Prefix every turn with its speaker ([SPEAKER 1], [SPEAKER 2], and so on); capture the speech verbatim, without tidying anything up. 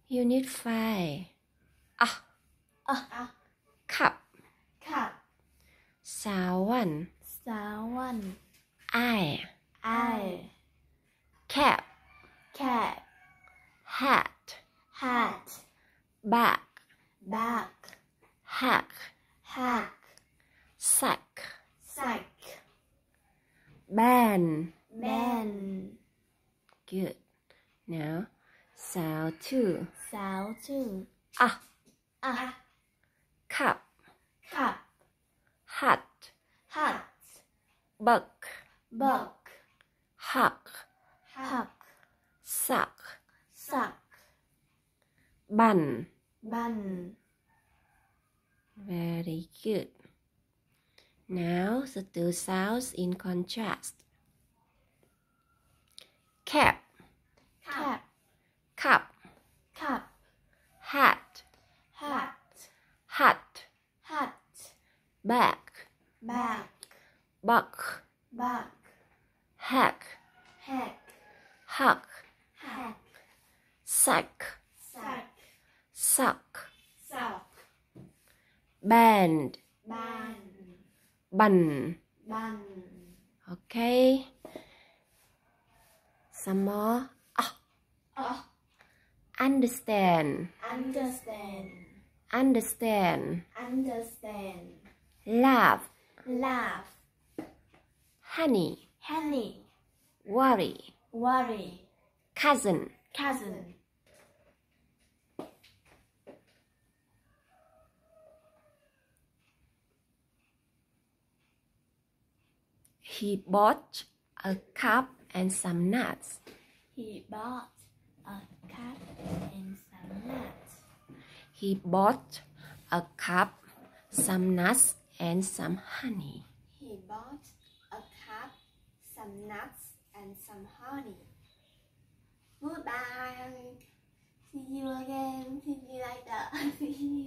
[SPEAKER 1] Unit five อ่ะ
[SPEAKER 2] อ่ะอ่ะ
[SPEAKER 1] ขับ
[SPEAKER 2] ขับ
[SPEAKER 1] สาววัน
[SPEAKER 2] สาววัน
[SPEAKER 1] ไอ
[SPEAKER 2] ไอ
[SPEAKER 1] cap
[SPEAKER 2] cat
[SPEAKER 1] hat
[SPEAKER 2] hat
[SPEAKER 1] back
[SPEAKER 2] back
[SPEAKER 1] hack
[SPEAKER 2] hack
[SPEAKER 1] sack
[SPEAKER 2] sack
[SPEAKER 1] ban
[SPEAKER 2] ban
[SPEAKER 1] good now สาว two
[SPEAKER 2] สาวชื่อ
[SPEAKER 1] อ่ะ
[SPEAKER 2] อ่ะ
[SPEAKER 1] cup
[SPEAKER 2] ขับ
[SPEAKER 1] hat
[SPEAKER 2] hat
[SPEAKER 1] buck
[SPEAKER 2] buck
[SPEAKER 1] huck
[SPEAKER 2] huck
[SPEAKER 1] suck
[SPEAKER 2] suck
[SPEAKER 1] bun
[SPEAKER 2] bun
[SPEAKER 1] very good now the two sounds in contrast cap
[SPEAKER 2] cap
[SPEAKER 1] cup
[SPEAKER 2] cup
[SPEAKER 1] hat
[SPEAKER 2] hat
[SPEAKER 1] hut
[SPEAKER 2] hat
[SPEAKER 1] back
[SPEAKER 2] back
[SPEAKER 1] buck
[SPEAKER 2] buck
[SPEAKER 1] hack
[SPEAKER 2] hack
[SPEAKER 1] huck
[SPEAKER 2] hack
[SPEAKER 1] sack
[SPEAKER 2] sack
[SPEAKER 1] suck
[SPEAKER 2] sock
[SPEAKER 1] band
[SPEAKER 2] ban
[SPEAKER 1] bun
[SPEAKER 2] bun
[SPEAKER 1] okay some more ah,
[SPEAKER 2] uh,
[SPEAKER 1] understand
[SPEAKER 2] understand
[SPEAKER 1] understand
[SPEAKER 2] understand
[SPEAKER 1] laugh
[SPEAKER 2] laugh
[SPEAKER 1] honey
[SPEAKER 2] honey
[SPEAKER 1] worry
[SPEAKER 2] worry
[SPEAKER 1] cousin
[SPEAKER 2] cousin
[SPEAKER 1] he bought a cup and some nuts
[SPEAKER 2] he bought a cup and some nuts
[SPEAKER 1] he bought a cup some nuts and some honey
[SPEAKER 2] he bought a cup some nuts and some honey goodbye see you again see you later see you